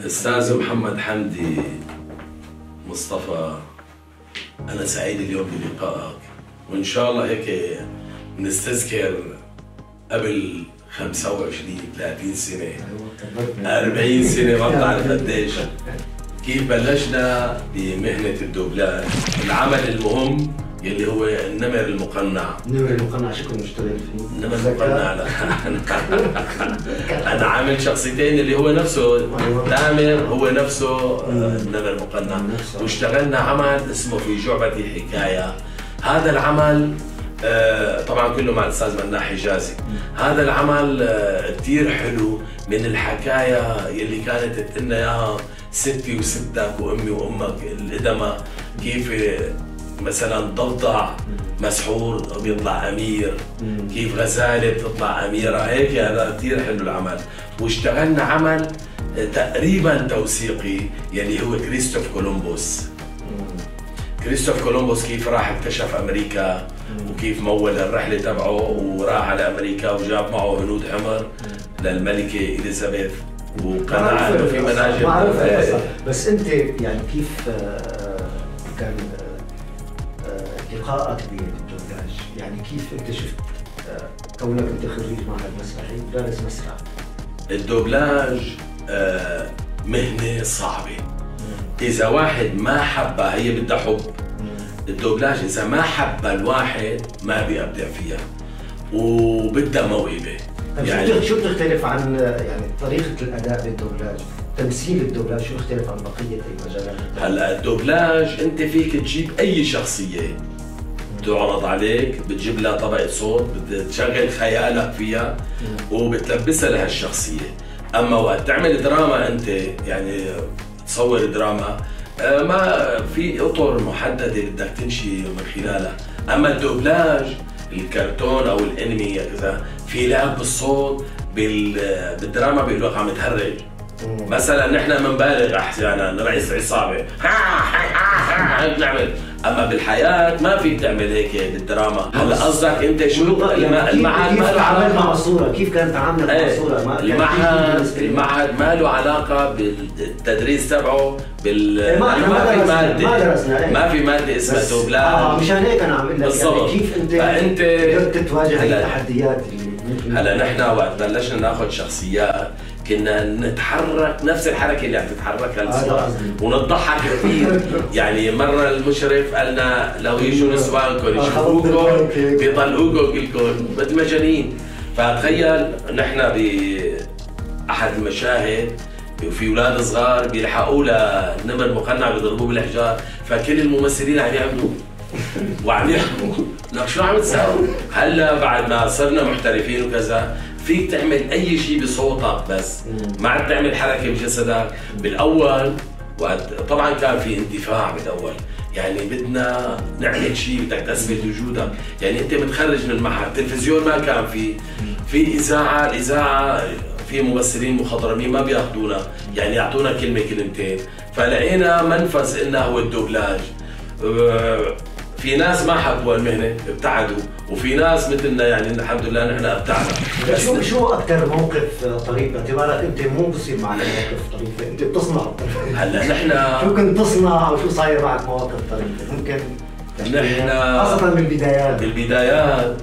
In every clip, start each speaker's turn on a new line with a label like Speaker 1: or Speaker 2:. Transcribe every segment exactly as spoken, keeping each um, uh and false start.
Speaker 1: أستاذ محمد حمدي مصطفى، أنا سعيد اليوم بلقائك، وإن شاء الله هيك نستذكر قبل خمسة وعشرين ثلاثين سنة أربعين سنة ما بعرف قديش كيف بلشنا بمهنة الدوبلاج، العمل المهم يلي هو النمر المقنع.
Speaker 2: النمر المقنع شو كنت مشتغل فيه؟
Speaker 1: النمر المقنع لا أنا عامل شخصيتين اللي هو نفسه تامر هو نفسه النمر المقنع، واشتغلنا عمل اسمه في جعبتي حكاية. هذا العمل طبعا كله مع الأستاذ مناح حجازي. هذا العمل كثير حلو من الحكاية يلي كانت تقلنا إياها ستي وستك وأمي وأمك القدماء، كيف مثلا ضفدع مسحور بيطلع امير، كيف غزاله بتطلع اميره، هيك هذا كثير حلو العمل. واشتغلنا عمل تقريبا توثيقي يلي هو كريستوف كولومبوس. كريستوف كولومبوس كيف راح اكتشف امريكا وكيف مول الرحله تبعه وراح على امريكا وجاب معه هنود حمر للملكه اليزابيث وقناع انه في مناجم.
Speaker 2: معروف، بس انت يعني كيف كان لقائك بالدوبلاج؟ يعني كيف انت شفت كونك انت خريج معهد مسرحي دارس مسرح؟
Speaker 1: الدوبلاج مهنه صعبه، اذا واحد ما حبها هي بدها حب. الدوبلاج اذا ما حبها الواحد ما بيبدع فيها وبدها موهبه.
Speaker 2: يعني شو بتختلف عن يعني طريقه الاداء بالدوبلاج؟ تمثيل الدوبلاج شو يختلف عن بقيه المجالات؟ هلا
Speaker 1: الدوبلاج انت فيك تجيب اي شخصيه تعرض عليك، بتجيب لها طبقه صوت، بتشغل خيالك فيها وبتلبسها لهالشخصيه. اما وقت تعمل دراما انت يعني تصور دراما ما في اطر محدده بدك تمشي من خلالها. اما الدوبلاج الكرتون او الانمي كذا في لعب بالصوت، بالدراما بيقولوا لك عم تهرج. مثلا نحن بنبالغ احيانا رئيس عصابه هيك نعمل، اما بالحياه ما فيك تعمل هيك بالدراما. هلا قصدك انت شو المعهد ما له علاقه
Speaker 2: مع الصوره؟ كيف كانت تعاملك مع الصوره؟
Speaker 1: المعهد المعهد ما له علاقه بالتدريس تبعه، بال
Speaker 2: ما في ماده ما درسنا
Speaker 1: ما في ماده اسمها دوبلاج.
Speaker 2: اه مشان هيك انا عم اقول لك يعني كيف انت
Speaker 1: فانت
Speaker 2: قدرت تواجه التحديات اللي
Speaker 1: هلا نحن وقت بلشنا ناخذ شخصيات كنا نتحرك نفس الحركه اللي عم تتحركها النسوان ونضحك كثير. يعني مره المشرف قالنا لو يجوا نسوانكم يشوفوكم بيطلقوكم كلكم مثل مجانين. فتخيل نحن باحد المشاهد وفي اولاد صغار بيلحقوا لنمر مقنع بيضربوه بالحجار، فكل الممثلين عم يعملوا وعم يحكوا لك شو عم تساوي؟ هلا بعد ما صرنا محترفين وكذا فيك تعمل اي شيء بصوتك بس ما عاد تعمل حركه بجسدك. بالاول وقت طبعا كان في اندفاع بالاول، يعني بدنا نعمل شيء بدك تثبت وجودك. يعني انت متخرج من معهد التلفزيون ما كان في في اذاعه، الاذاعه في ممثلين مخضرمين ما بياخذونا، يعني يعطونا كلمه كلمتين. فلقينا منفذ انه هو الدوبلاج. في ناس ما حبوا المهنه ابتعدوا، وفي ناس مثلنا يعني الحمد لله نحن ابدعنا.
Speaker 2: شو شو اكثر موقف طريف باعتبارك انت مو بصير معك مواقف طريفه، انت بتصنع الطريف.
Speaker 1: هلا نحن
Speaker 2: شو كنت تصنع وشو صاير معك مواقف طريفه؟ ممكن
Speaker 1: نحن
Speaker 2: خاصه بالبدايات.
Speaker 1: بالبدايات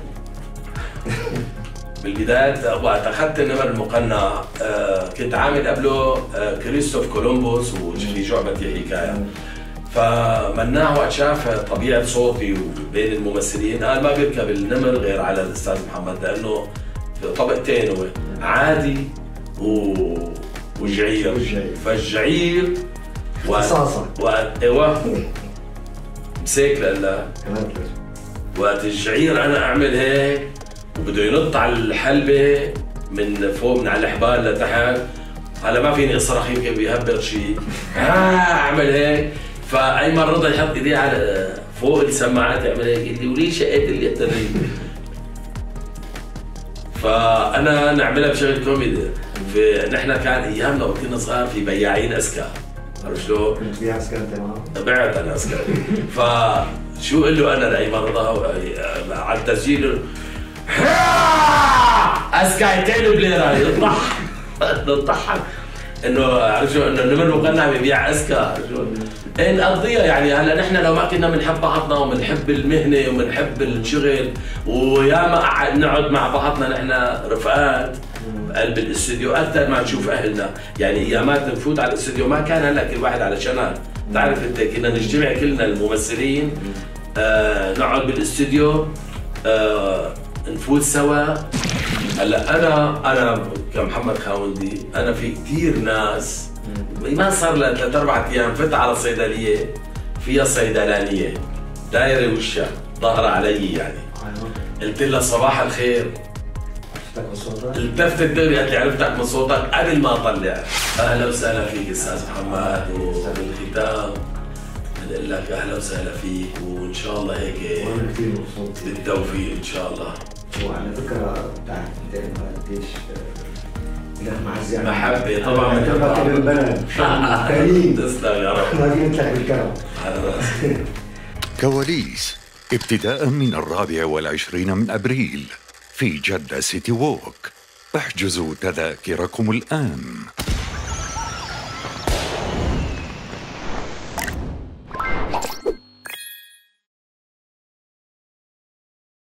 Speaker 1: بالبدايات وقت اخذت النمر المقنع كنت عامل قبله كريستوف كولومبوس وفي جعبتي حكايه. فمناع وقت شاف طبيعه صوتي وبين الممثلين قال ما بيركب النمر غير على الاستاذ محمد، لانه طبقتين هو عادي و... وجعير. فالجعير
Speaker 2: رصاصه
Speaker 1: وقت ايوه مسيك لله وقت الجعير انا اعمل هيك وبده ينط على الحلبه من فوق من على الحبال لتحت، هلا ما فيني اصرخ يمكن بيهبر شيء اعمل هيك. فايمن رضا يحط ايديه على فوق السماعات يعمل هيك يقول لي وليه شقيت اللي قتلني. فانا نعملها بشغل كوميدي. في نحن كان ايامنا وقت كنا صغار في بياعين اسكا، عرفت شلون؟
Speaker 2: كنت بيع اسكا انت معه؟
Speaker 1: بعت انا اسكا. فشو قل له انا لايمن رضا على التسجيل اسكا يتين بليره يضحك نضحك انه عرفتوا انه النمر مقنع ببيع اسكى، عرفتوا؟ نقضيها يعني. هلا نحن لو ما كنا بنحب بعضنا وبنحب المهنه وبنحب الشغل وياما نقعد مع بعضنا نحن رفقات بقلب الاستوديو اكثر ما نشوف اهلنا، يعني ايامات نفوت على الاستوديو ما كان هلا كل واحد على شانل، بتعرف انت كنا نجتمع كلنا الممثلين آه نقعد بالاستوديو آه نفوت سوا. هلا انا انا كمحمد خاوندي انا في كثير ناس ما صار لها ثلاث اربع ايام فت على صيدليه فيها صيدلانيه دايره وشها ظاهره علي يعني، قلت لها صباح الخير، التفتت دغري قالت لي عرفتك من صوتك قبل ما اطلع. اهلا وسهلا فيك استاذ محمد، وبالختام بنقول لك اهلا وسهلا فيك وان شاء الله هيك
Speaker 2: وانا كثير مبسوط
Speaker 1: بالتوفيق ان شاء الله.
Speaker 2: وعلى فكره بتعرف انت قديش له معزه
Speaker 1: محبه طبعا
Speaker 2: تبقى بالبلد كريم.
Speaker 1: تسلم يا رب،
Speaker 2: ما في مثلك بالكرم
Speaker 1: على راسي.
Speaker 3: كواليس ابتداء من الرابع والعشرين من أبريل في جدة سيتي ووك. احجزوا تذاكركم الآن.